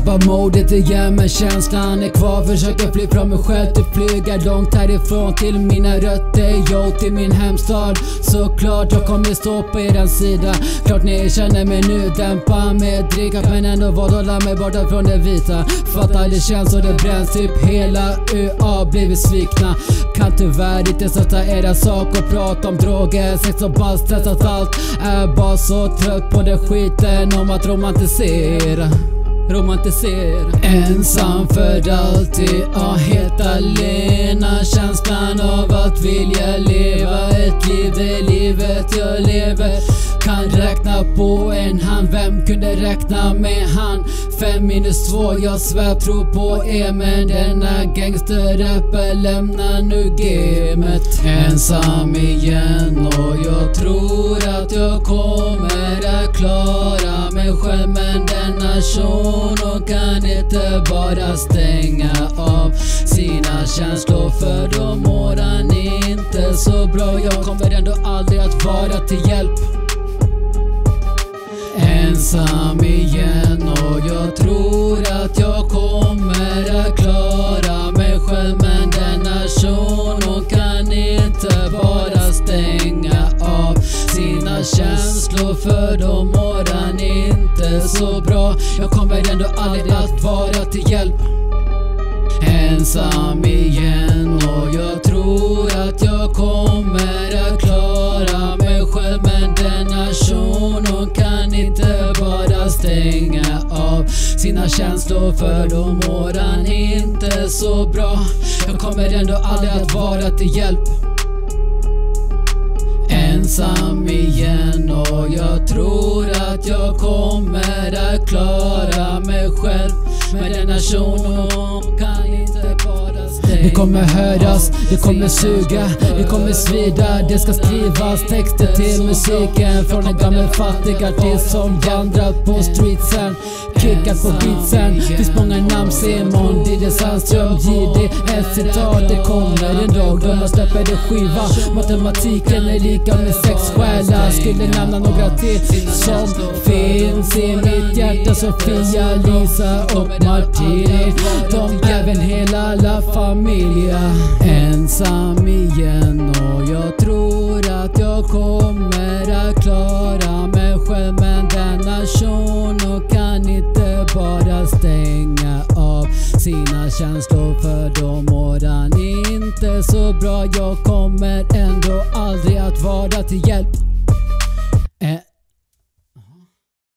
tappar modet igen, men känslan är kvar. Försöker fly från mig själv till flyga långt härifrån till mina rötter, yo, till min hemstad. Såklart jag kommer stå på eran sida. Klart ni känner mig nu, dämpa med dricka, men ändå vad hålla mig borta från det vita. Fattar det känns och det bränns, typ hela UA blivit svikna. Kan tyvärr inte sätta era sak och prata om droger, sex och ball, stressat, allt är bara så trött på det skiten om att romantisera. Ensam för alltid, ja, helt alena. Känslan av att vilja leva ett liv, det livet jag lever. Kan räkna på en hand, vem kunde räkna med han? 5 minus 2, jag svär tro på er, men denna gangsterrapper lämnar nu gamet. Ensam igen och jag tror att jag kommer att klara mig själv, men denna shuno kan inte bara stänga av sina känslor, för då mår han inte så bra. Jag kommer ändå aldrig att vara till hjälp. Ensam igen och jag tror att jag kommer att klara mig själv, men denna shuno kan inte bara stänga av sina känslor, för då mår han inte så bra. Jag kommer ändå aldrig att vara till hjälp. Ensam igen och jag tror att jag kommer att klara mig själv, men denna shuno kan inte bara stänga av sina känslor, för då mår han inte så bra. Jag kommer ändå aldrig att vara till hjälp. Ensam igen och jag tror att jag kommer att klara mig själv, men denna shuno kan inte bara stänga. Det kommer höras, det kommer suga, det kommer svida. Det ska skrivas texter till musiken från en gammal fattig artist som vandrat på streetsen, kickat på beatsen. Finns många namn, Simon, Didde Sandström, JD, ett citat. Det kommer en dag då man släpper det skiva. Matematiken är lika med 6 själar. Skulle nämna några till som finns i mitt hjärta: Sofia, Lisa och Martin. De även hela la familia. Ensam igen och jag tror att jag kommer att klara mig själv, men denna shuno kan inte bara stänga av sina känslor, för då mår han inte så bra. Jag kommer ändå aldrig att vara till hjälp.